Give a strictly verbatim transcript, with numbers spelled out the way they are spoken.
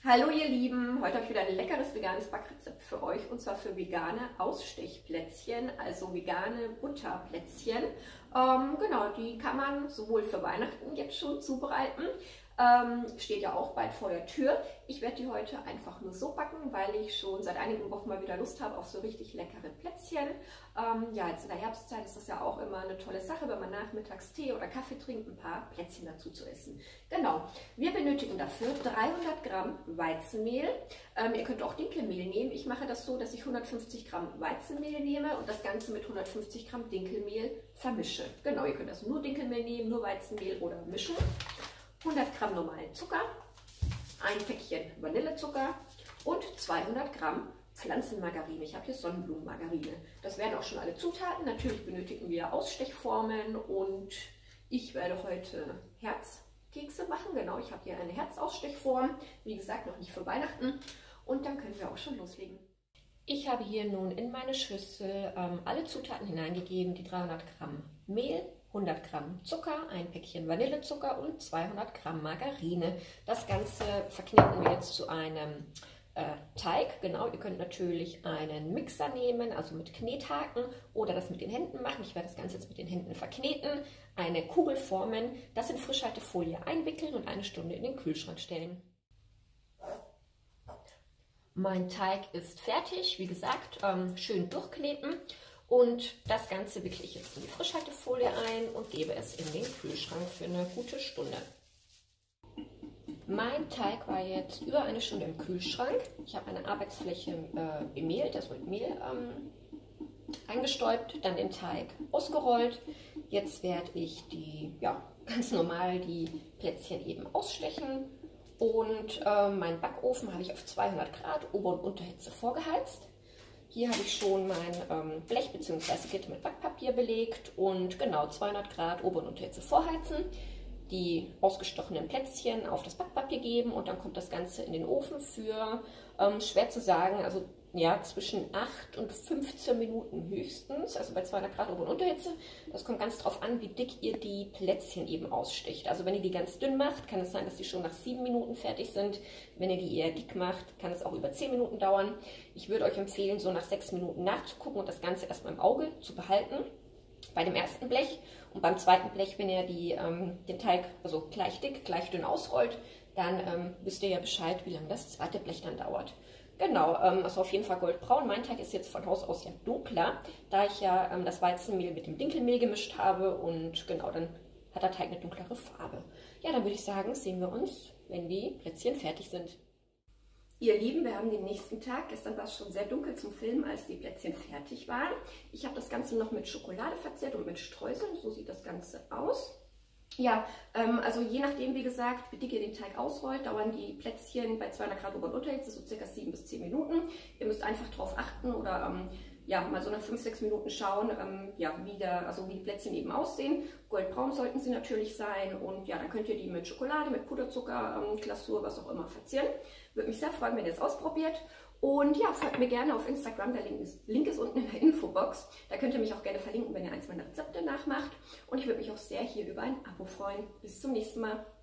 Hallo ihr Lieben, heute habe ich wieder ein leckeres veganes Backrezept für euch und zwar für vegane Ausstechplätzchen, also vegane Butterplätzchen. Ähm, genau, die kann man sowohl für Weihnachten jetzt schon zubereiten, ähm, steht ja auch bald vor der Tür. Ich werde die heute einfach nur so backen, weil ich schon seit einigen Wochen mal wieder Lust habe auf so richtig leckere Plätzchen. Ähm, ja, jetzt in der Herbstzeit ist das ja auch immer eine tolle Sache, wenn man nachmittags Tee oder Kaffee trinkt, ein paar Plätzchen dazu zu essen. Genau, wir benötigen dafür dreihundert Gramm Weizenmehl. Ähm, ihr könnt auch Dinkelmehl nehmen. Ich mache das so, dass ich hundertfünfzig Gramm Weizenmehl nehme und das Ganze mit hundertfünfzig Gramm Dinkelmehl vermische. Genau, ihr könnt also nur Dinkelmehl nehmen, nur Weizenmehl oder mischen. hundert Gramm normalen Zucker, ein Päckchen Vanillezucker und zweihundert Gramm Pflanzenmargarine. Ich habe hier Sonnenblumenmargarine. Das wären auch schon alle Zutaten. Natürlich benötigen wir Ausstechformen und ich werde heute Herzkekse machen. Genau, ich habe hier eine Herzausstechform. Wie gesagt, noch nicht für Weihnachten. Und dann können wir auch schon loslegen. Ich habe hier nun in meine Schüssel ähm, alle Zutaten hineingegeben. Die dreihundert Gramm Mehl, hundert Gramm Zucker, ein Päckchen Vanillezucker und zweihundert Gramm Margarine. Das Ganze verkneten wir jetzt zu einem äh, Teig. Genau, ihr könnt natürlich einen Mixer nehmen, also mit Knethaken, oder das mit den Händen machen. Ich werde das Ganze jetzt mit den Händen verkneten, eine Kugel formen, das in Frischhaltefolie einwickeln und eine Stunde in den Kühlschrank stellen. Mein Teig ist fertig, wie gesagt, ähm, schön durchkneten. Und das Ganze wickle ich jetzt in die Frischhaltefolie ein und gebe es in den Kühlschrank für eine gute Stunde. Mein Teig war jetzt über eine Stunde im Kühlschrank. Ich habe eine Arbeitsfläche äh, bemehlt, also mit Mehl ähm, eingestäubt, dann den Teig ausgerollt. Jetzt werde ich die, ja, ganz normal die Plätzchen eben ausstechen. Und äh, meinen Backofen habe ich auf zweihundert Grad Ober- und Unterhitze vorgeheizt. Hier habe ich schon mein ähm, Blech bzw. Gitter mit Backpapier belegt und genau zweihundert Grad Ober- und Unterhitze vorheizen, die ausgestochenen Plätzchen auf das Backpapier geben und dann kommt das Ganze in den Ofen für, ähm, schwer zu sagen, also ja, zwischen acht und fünfzehn Minuten höchstens, also bei zweihundert Grad Ober- und Unterhitze. Das kommt ganz drauf an, wie dick ihr die Plätzchen eben aussticht. Also wenn ihr die ganz dünn macht, kann es sein, dass die schon nach sieben Minuten fertig sind. Wenn ihr die eher dick macht, kann es auch über zehn Minuten dauern. Ich würde euch empfehlen, so nach sechs Minuten nachzugucken und das Ganze erstmal im Auge zu behalten. Bei dem ersten Blech und beim zweiten Blech, wenn ihr die, ähm, den Teig also gleich dick, gleich dünn ausrollt, dann ähm, wisst ihr ja Bescheid, wie lange das zweite Blech dann dauert. Genau, ähm, also auf jeden Fall goldbraun. Mein Teig ist jetzt von Haus aus ja dunkler, da ich ja ähm, das Weizenmehl mit dem Dinkelmehl gemischt habe und genau, dann hat der Teig eine dunklere Farbe. Ja, dann würde ich sagen, sehen wir uns, wenn die Plätzchen fertig sind. Ihr Lieben, wir haben den nächsten Tag. Gestern war es schon sehr dunkel zum Filmen, als die Plätzchen fertig waren. Ich habe das Ganze noch mit Schokolade verziert und mit Streuseln. So sieht das Ganze aus. Ja, ähm, also je nachdem, wie gesagt, wie dick ihr den Teig ausrollt, dauern die Plätzchen bei zweihundert Grad Ober- und Unterhitze so circa sieben bis zehn Minuten. Ihr müsst einfach darauf achten oder ähm, ja, mal so nach fünf, sechs Minuten schauen, ähm, ja, wie, der, also wie die Plätzchen eben aussehen. Goldbraun sollten sie natürlich sein und ja, dann könnt ihr die mit Schokolade, mit Puderzucker, ähm, Glasur, was auch immer verzieren. Würde mich sehr freuen, wenn ihr es ausprobiert. Und ja, folgt mir gerne auf Instagram, der Link ist, Link ist unten in der Infobox. Da könnt ihr mich auch gerne verlinken, wenn ihr eins meiner Rezepte nachmacht. Und ich würde mich auch sehr hier über ein Abo freuen. Bis zum nächsten Mal.